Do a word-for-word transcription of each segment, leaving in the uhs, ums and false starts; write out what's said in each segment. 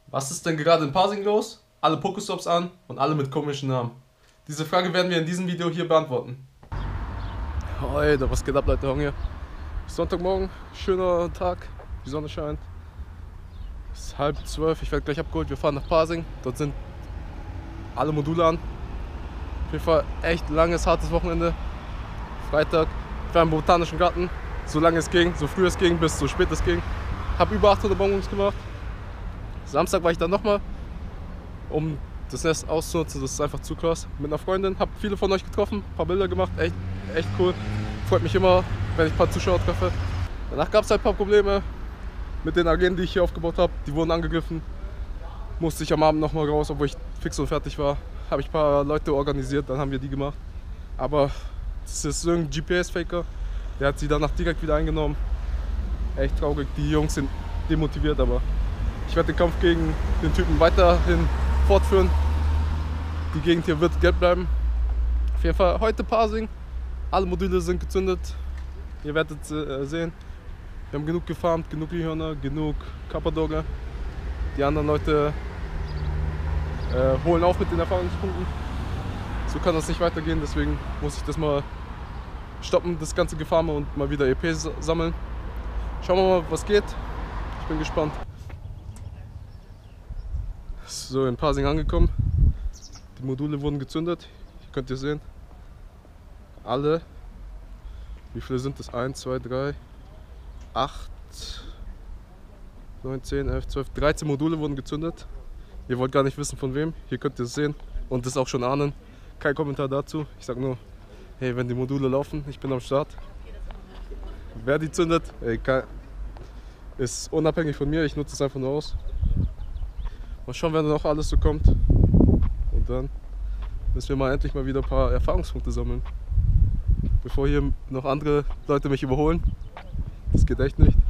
Was ist denn gerade in Pasing los? Alle Pokestops an und alle mit komischen Namen. Diese Frage werden wir in diesem Video hier beantworten. Alter, was geht ab, Leute? Hier. Sonntagmorgen, schöner Tag, die Sonne scheint. Es ist halb zwölf, ich werde gleich abgeholt, wir fahren nach Pasing. Dort sind alle Module an. Auf jeden Fall echt langes, hartes Wochenende. Freitag, ich war im Botanischen Garten, so lange es ging, so früh es ging, bis so spät es ging. Habe über achthundert Bonbons gemacht. Samstag war ich dann nochmal, um das Nest auszunutzen, das ist einfach zu krass. Mit einer Freundin, habe viele von euch getroffen, ein paar Bilder gemacht, echt, echt cool. Freut mich immer, wenn ich ein paar Zuschauer treffe. Danach gab es halt ein paar Probleme mit den Agenten, die ich hier aufgebaut habe. Die wurden angegriffen. Musste ich am Abend nochmal raus, obwohl ich fix und fertig war. Habe ich ein paar Leute organisiert, dann haben wir die gemacht. Aber das ist irgendein G P S-Faker, der hat sie danach direkt wieder eingenommen. Echt traurig, die Jungs sind demotiviert, aber ich werde den Kampf gegen den Typen weiterhin fortführen. Die Gegend hier wird gelb bleiben. Auf jeden Fall heute Pasing. Alle Module sind gezündet. Ihr werdet äh, sehen. Wir haben genug gefarmt, genug Rehhörner, genug Kappadogge. Die anderen Leute äh, holen auf mit den Erfahrungspunkten. So kann das nicht weitergehen, deswegen muss ich das mal stoppen, das ganze Gefarme, und mal wieder E Ps sammeln. Schauen wir mal, was geht. Ich bin gespannt. So, in Pasing angekommen. Die Module wurden gezündet. Hier könnt ihr sehen. Alle. Wie viele sind das? eins, zwei, drei, acht, neun, zehn, elf, zwölf, dreizehn Module wurden gezündet. Ihr wollt gar nicht wissen von wem. Hier könnt ihr es sehen und das auch schon ahnen. Kein Kommentar dazu. Ich sag nur, hey, wenn die Module laufen, ich bin am Start. Wer die zündet, ey, kein, ist unabhängig von mir. Ich nutze es einfach nur aus. Mal schauen, wer noch alles so kommt. Und dann müssen wir mal endlich mal wieder ein paar Erfahrungspunkte sammeln. Bevor hier noch andere Leute mich überholen. Das geht echt nicht.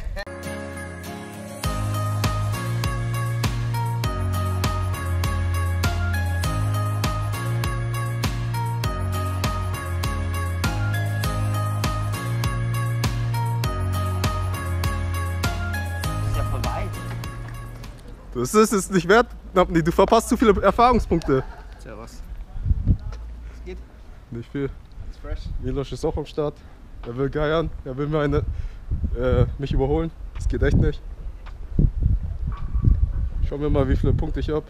Das ist es nicht wert, Napni, du verpasst zu viele Erfahrungspunkte. Tja, was? Was geht? Nicht viel. Ist fresh. Milos ist auch am Start. Er will geiern, er will mir eine, äh, mich überholen. Das geht echt nicht. Schauen wir mal, wie viele Punkte ich habe.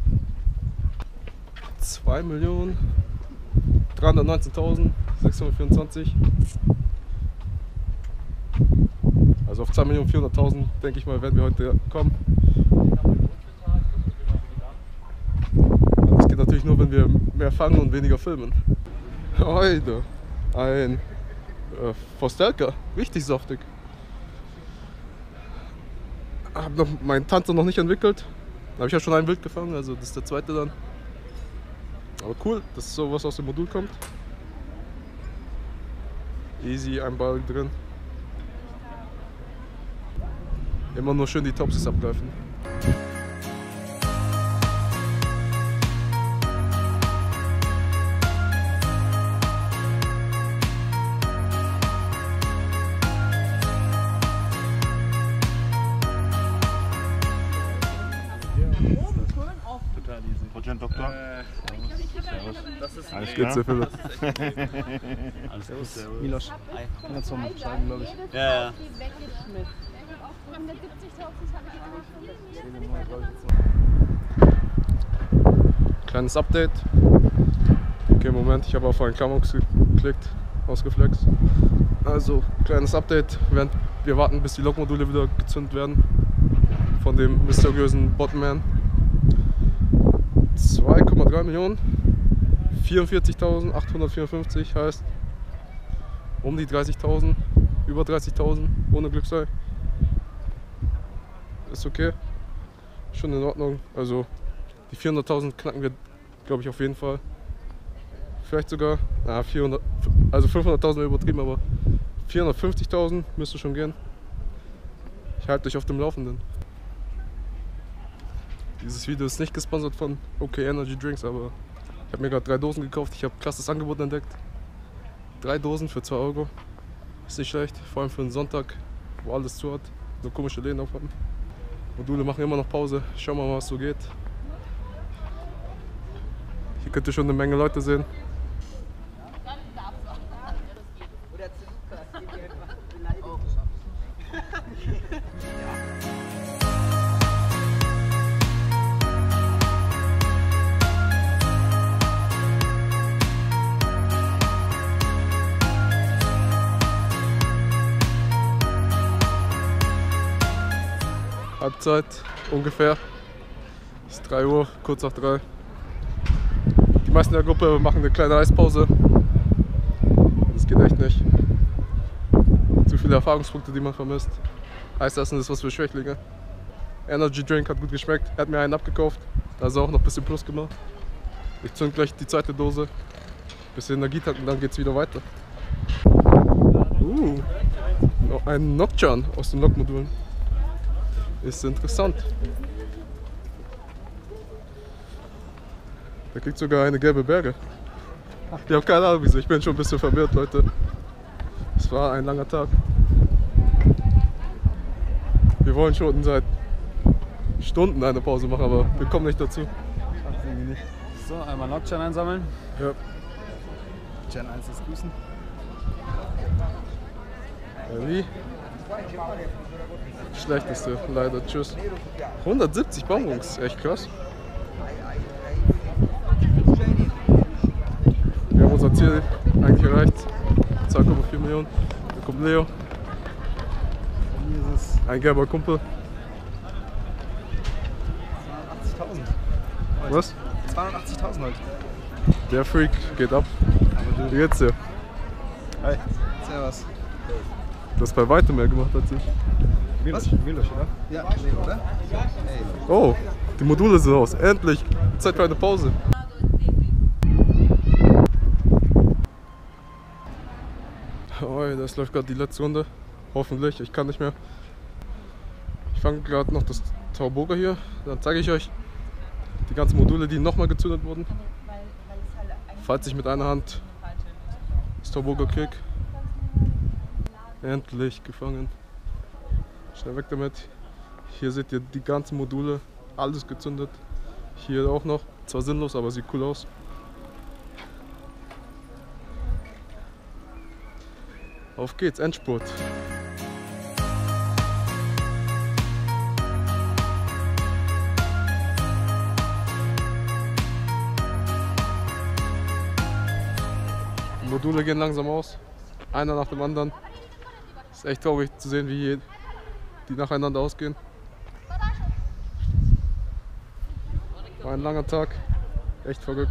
zwei Millionen dreihundertneunzehntausendsechshundertvierundzwanzig. Also auf zwei Millionen vierhunderttausend, denke ich mal, werden wir heute kommen. Das geht natürlich nur, wenn wir mehr fangen und weniger filmen. Heute ein äh, Forstelka, richtig saftig. Hab noch meinen Tanzer noch nicht entwickelt. Da habe ich ja schon ein Wild gefangen, also das ist der zweite dann. Aber cool, dass sowas aus dem Modul kommt. Easy, ein Ball drin. Immer nur schön die Topsies abgreifen. Doktor. Äh, Servus. das ist Alles Geht's klar? dir, Philipp? Alles gut, servus. Milos. Ganz vom Schreiben, glaube ich. Ja, ja. Kleines Update. Okay, Moment, ich habe auf einen Klammerbox geklickt, ausgeflext. Also, kleines Update, während wir warten, bis die Lokmodule wieder gezündet werden. Von dem mysteriösen Botman. zwei Komma drei Millionen. vierundvierzigtausendachthundertvierundfünfzig heißt um die dreißigtausend, über dreißigtausend ohne Glücksei. Ist okay, schon in Ordnung. Also die vierhunderttausend knacken wir, glaube ich, auf jeden Fall. Vielleicht sogar, na, vierhundert, also fünfhunderttausend übertrieben, aber vierhundertfünfzigtausend müsste schon gehen. Ich halte euch auf dem Laufenden. Dieses Video ist nicht gesponsert von OK Energy Drinks, aber ich habe mir gerade drei Dosen gekauft. Ich habe ein krasses Angebot entdeckt. Drei Dosen für zwei Euro. Ist nicht schlecht, vor allem für einen Sonntag, wo alles zu hat, nur komische Läden aufhaben. Module machen immer noch Pause. Schauen wir mal, was so geht. Hier könnt ihr schon eine Menge Leute sehen. Halbzeit ungefähr. Es ist drei Uhr, kurz nach drei. Die meisten der Gruppe machen eine kleine Eispause. Das geht echt nicht. Zu viele Erfahrungspunkte, die man vermisst. Eisessen ist was für Schwächlinge. Energy Drink hat gut geschmeckt. Er hat mir einen abgekauft. Also auch noch ein bisschen Plus gemacht. Ich zünd gleich die zweite Dose. Bisschen Energie tanken und dann geht's wieder weiter. Uh, ein Nocturne aus den Lokmodulen. Ist interessant. Da kriegt sogar eine gelbe Berge. Ich habe keine Ahnung wieso, ich bin schon ein bisschen verwirrt, Leute. Es war ein langer Tag. Wir wollen schon seit Stunden eine Pause machen, aber wir kommen nicht dazu. Nicht. So, einmal Nocturne einsammeln. Ja. Gen eins ist grüßen. Ja, wie? Schlechteste, leider, tschüss. hundertsiebzig Bonbons, echt krass. Wir haben unser Ziel eigentlich erreicht. zwei Komma vier Millionen. Da kommt Leo. Hier ist es Ein gelber Kumpel. zweihundertachtzigtausend. Was? zweihundertachtzigtausend heute. Der Freak geht ab. Wie geht's dir? Hi. Servus. Du hast bei weitem mehr gemacht als ich. Was? Milos, oder? Ja, nee, oder? Ey. Oh, die Module sind aus. Endlich! Zeit für eine Pause. Oh, das läuft gerade die letzte Runde. Hoffentlich, ich kann nicht mehr. Ich fange gerade noch das Tauboga hier. Dann zeige ich euch die ganzen Module, die nochmal gezündet wurden. Falls ich mit einer Hand das Tauboga krieg. Endlich gefangen. Schnell weg damit. Hier seht ihr die ganzen Module, alles gezündet. Hier auch noch, zwar sinnlos, aber sieht cool aus. Auf geht's, Endspurt. Die Module gehen langsam aus, einer nach dem anderen. Ist echt traurig zu sehen, wie die nacheinander ausgehen. War ein langer Tag, echt verrückt.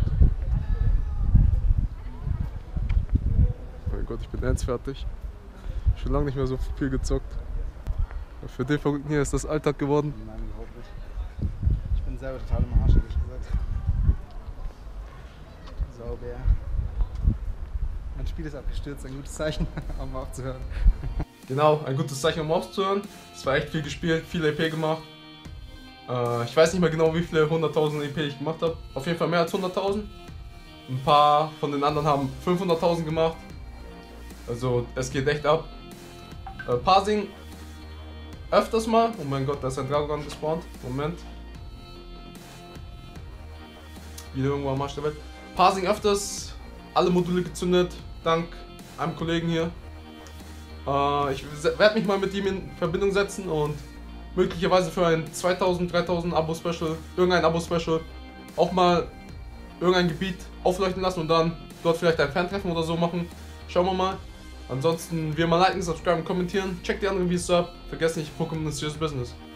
Mein Gott, ich bin ernst fertig. Schon lange nicht mehr so viel gezockt. Für den Verrückten hier ist das Alltag geworden. Nein, überhaupt nicht. Ich bin selber total im Arsch, ehrlich gesagt. Sauber. Mein Spiel ist abgestürzt, ein gutes Zeichen, um mal aufzuhören. Genau, ein gutes Zeichen, um aufzuhören. Es war echt viel gespielt, viel E P gemacht. Äh, ich weiß nicht mehr genau, wie viele hunderttausend E P ich gemacht habe. Auf jeden Fall mehr als hunderttausend. Ein paar von den anderen haben fünfhunderttausend gemacht. Also es geht echt ab. Äh, Parsing öfters mal. Oh mein Gott, da ist ein Dragon gespawnt. Moment. Wieder irgendwo am Arsch der Welt. Parsing öfters. Alle Module gezündet. Dank einem Kollegen hier. Uh, ich werde mich mal mit ihm in Verbindung setzen und möglicherweise für ein zweitausend, dreitausend Abo-Special, irgendein Abo-Special, auch mal irgendein Gebiet aufleuchten lassen und dann dort vielleicht ein Fan-Treffen oder so machen. Schauen wir mal. Ansonsten wir mal liken, subscriben, kommentieren. Checkt die anderen Videos ab. Vergesst nicht, Pokémon ist serious business.